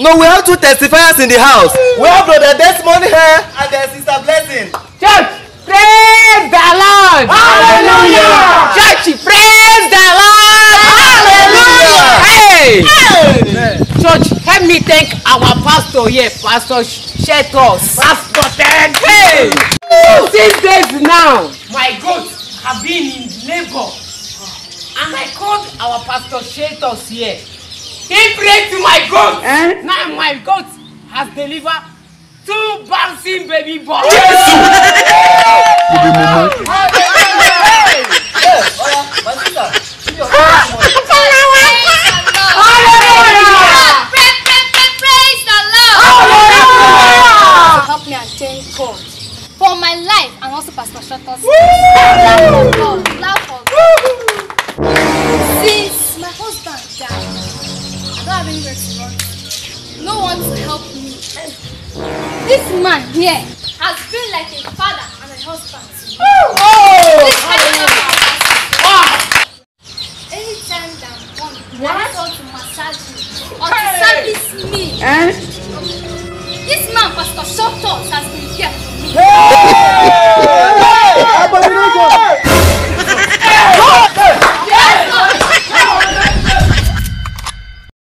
No, we have two testifiers in the house. We have Brother Desmond here and their Sister Blessing. Church, praise the Lord. Hallelujah. Church, praise the Lord. Hallelujah. Hey. Amen. Church, help me thank our pastor here, Pastor Cheltox. Pastor Ted. Hey. 6 days now, my goats have been in labor. And I called our Pastor Cheltox here. He prayed to my goat. Now my goat has delivered 2 bouncing baby boys. Help me and thank God for my life and also Pastor Cheltox. Laugh for God. Laugh for God. Since my husband died, I don't have anywhere to run. No one to help me. This man here has been like a father and a husband to me. Anytime that I'm on, I want to massage me or to service me. This man, Pastor Cheltox, has been here for me.